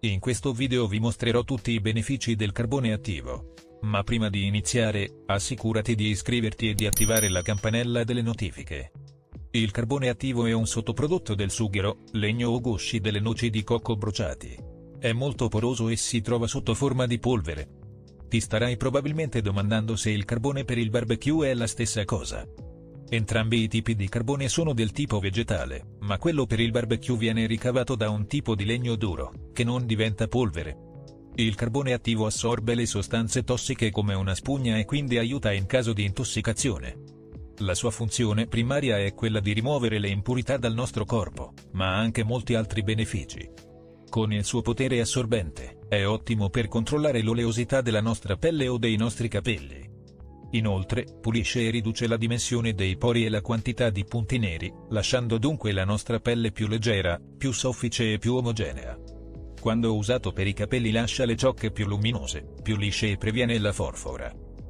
In questo video vi mostrerò tutti i benefici del carbone attivo. Ma prima di iniziare, assicurati di iscriverti e di attivare la campanella delle notifiche. Il carbone attivo è un sottoprodotto del sughero, legno o gusci delle noci di cocco bruciati. È molto poroso e si trova sotto forma di polvere. Ti starai probabilmente domandando se il carbone per il barbecue è la stessa cosa. Entrambi i tipi di carbone sono del tipo vegetale, ma quello per il barbecue viene ricavato da un tipo di legno duro, che non diventa polvere. Il carbone attivo assorbe le sostanze tossiche come una spugna e quindi aiuta in caso di intossicazione. La sua funzione primaria è quella di rimuovere le impurità dal nostro corpo, ma ha anche molti altri benefici. Con il suo potere assorbente, è ottimo per controllare l'oleosità della nostra pelle o dei nostri capelli. Inoltre, pulisce e riduce la dimensione dei pori e la quantità di punti neri, lasciando dunque la nostra pelle più leggera, più soffice e più omogenea. Quando usato per i capelli lascia le ciocche più luminose, più lisce e previene la forfora.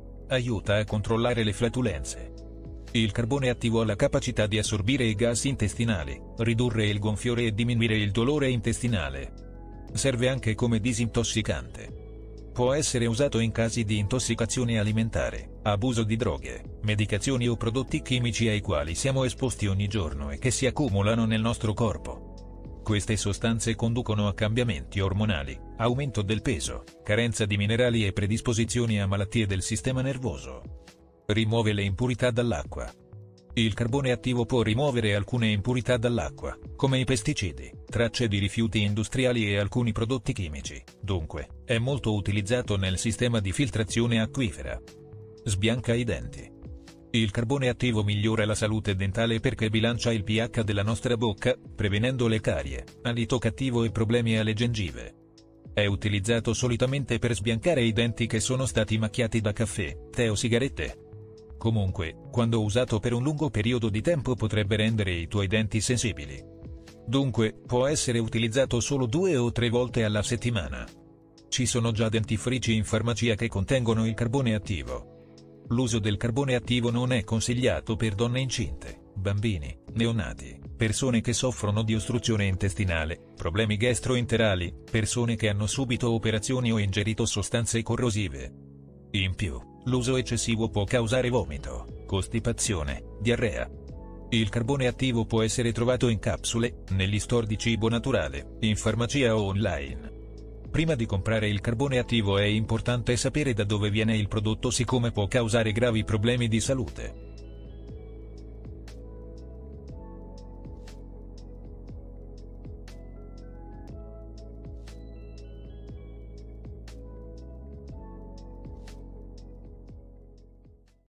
Aiuta a controllare le flatulenze. Il carbone attivo ha la capacità di assorbire i gas intestinali, ridurre il gonfiore e diminuire il dolore intestinale. Serve anche come disintossicante. Può essere usato in casi di intossicazione alimentare, abuso di droghe, medicazioni o prodotti chimici ai quali siamo esposti ogni giorno e che si accumulano nel nostro corpo. Queste sostanze conducono a cambiamenti ormonali, aumento del peso, carenza di minerali e predisposizioni a malattie del sistema nervoso. Rimuove le impurità dall'acqua. Il carbone attivo può rimuovere alcune impurità dall'acqua, come i pesticidi, tracce di rifiuti industriali e alcuni prodotti chimici. Dunque, è molto utilizzato nel sistema di filtrazione acquifera. Sbianca i denti. Il carbone attivo migliora la salute dentale perché bilancia il pH della nostra bocca, prevenendo le carie, alito cattivo e problemi alle gengive. È utilizzato solitamente per sbiancare i denti che sono stati macchiati da caffè, tè o sigarette. Comunque, quando usato per un lungo periodo di tempo potrebbe rendere i tuoi denti sensibili. Dunque, può essere utilizzato solo 2 o 3 volte alla settimana. Ci sono già dentifrici in farmacia che contengono il carbone attivo. L'uso del carbone attivo non è consigliato per donne incinte, bambini, neonati, persone che soffrono di ostruzione intestinale, problemi gastroenterali, persone che hanno subito operazioni o ingerito sostanze corrosive. In più, l'uso eccessivo può causare vomito, costipazione, diarrea. Il carbone attivo può essere trovato in capsule, negli store di cibo naturale, in farmacia o online. Prima di comprare il carbone attivo è importante sapere da dove viene il prodotto siccome può causare gravi problemi di salute.